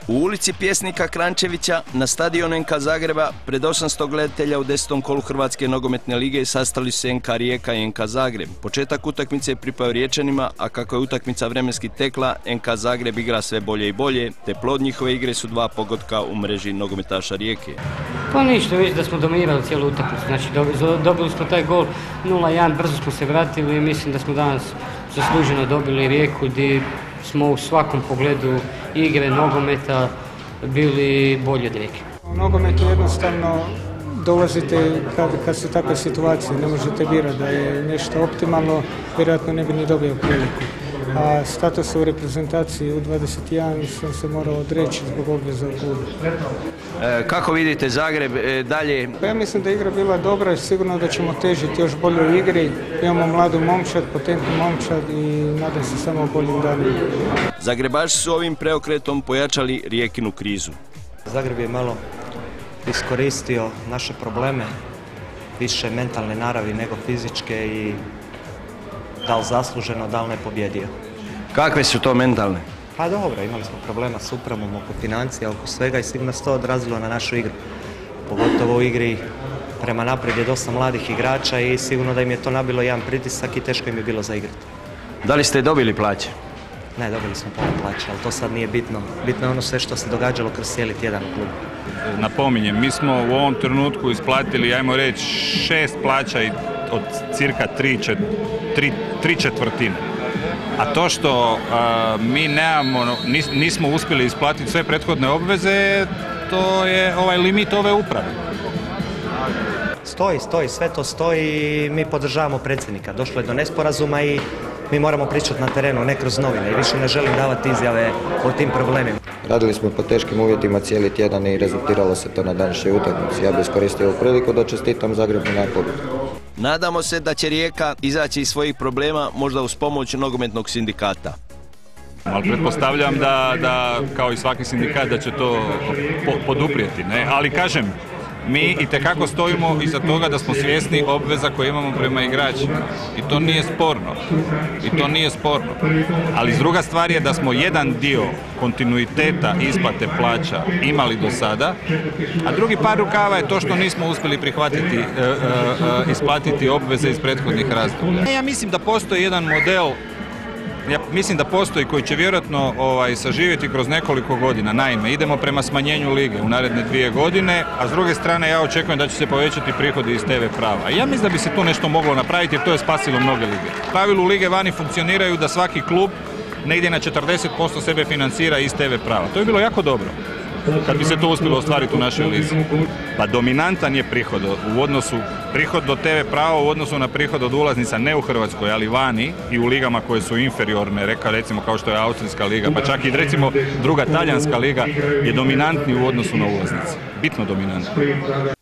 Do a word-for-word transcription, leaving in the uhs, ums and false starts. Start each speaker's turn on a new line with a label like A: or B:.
A: U ulici Pjesnika Kranjčevića na stadionu en ka Zagreba pred osamsto gledatelja u desetom kolu Hrvatske nogometne lige sastali su se en ka Rijeka i en ka Zagreb. Početak utakmice je pripao Riječanima, a kako je utakmica vremenski tekla, en ka Zagreb igra sve bolje i bolje, te plod njihove igre su dva pogotka u mreži nogometaša Rijeke.
B: Pa ništa, već da smo dominirali cijelu utakmicu, znači dobili smo taj gol nula jedan, brzo smo se vratili i mislim da smo danas zasluženo dobili Rijeku gdje smo u svakom pogledu igre, nogometa bili bolji od Rijeke.
C: U nogometu jednostavno dolazite kad, kad su takve situacije, ne možete birati da je nešto optimalno, vjerojatno ne bi ni dobio priliku. A status u reprezentaciji u dvadeset jedan sam se morao odreći zbog obveza u klubu.
A: E, kako vidite Zagreb e, dalje?
C: Pa ja mislim da je igra bila dobra i sigurno da ćemo težiti još bolje u igri. Imamo mladu momčad, potentnu momčad i nadam se samo boljim danima.
A: Zagrebaši su ovim preokretom pojačali Rijekinu krizu.
D: Zagreb je malo iskoristio naše probleme, više mentalne naravi nego fizičke i da li zasluženo, da li ne pobjedio.
A: Kakve su to mentalne?
D: Pa dobro, imali smo problema s upravom oko financija, oko svega i sigurno se to odrazilo na našu igru. Pogotovo u igri prema naprijed je dosta mladih igrača i sigurno da im je to nabilo jedan pritisak i teško im je bilo za igrati.
A: Da li ste dobili plaće?
D: Ne, dobili smo pola plaće, ali to sad nije bitno. Bitno je ono sve što se događalo kroz cijeli tjedan u klubu.
E: Napominjem, mi smo u ovom trenutku isplatili, ajmo reći, šest plaća od cirka tri, čet, tri, tri četvrtine. A to što a, mi nemamo, nis, nismo uspjeli isplatiti sve prethodne obveze, to je ovaj limit ove uprave.
D: Stoji, stoji, sve to stoji i mi podržavamo predsjednika. Došlo je do nesporazuma i mi moramo pričati na terenu, ne kroz novine i više ne želim davati izjave o tim problemima.
F: Radili smo po teškim uvjetima cijeli tjedan i rezultiralo se to na današnjoj utakmici. Ja bih iskoristio ovu priliku da čestitam Zagrebu na pobjedu.
A: Nadamo se da će Rijeka izaći iz svojih problema, možda uz pomoć nogometnog sindikata.
E: Ali pretpostavljam da, da kao i svaki sindikat da će to po, poduprijeti, ne? Ali kažem, mi itekako stojimo iza toga da smo svjesni obveza koje imamo prema igračima. I to nije sporno. I to nije sporno. Ali druga stvar je da smo jedan dio kontinuiteta isplate plaća imali do sada, a drugi par rukava je to što nismo uspjeli prihvatiti, e, e, e, isplatiti obveze iz prethodnih razdoblja. Ja mislim da postoji jedan model, ja mislim da postoji koji će vjerojatno ovaj, saživjeti kroz nekoliko godina. Naime, idemo prema smanjenju lige u naredne dvije godine, a s druge strane ja očekujem da će se povećati prihodi iz te ve prava. I ja mislim da bi se tu nešto moglo napraviti jer to je spasilo mnoge lige. U pravilu lige vani funkcioniraju da svaki klub negdje na četrdeset posto sebe financira iz te ve prava. To je bilo jako dobro kad bi se to uspjelo ostvariti u našoj lizi. Pa dominantan je prihod u odnosu, prihod do te ve prava u odnosu na prihod od ulaznica ne u Hrvatskoj, ali vani i u ligama koje su inferiorne, reka recimo kao što je Austrijska liga, pa čak i recimo druga talijanska liga je dominantni u odnosu na ulaznice. Bitno dominantni.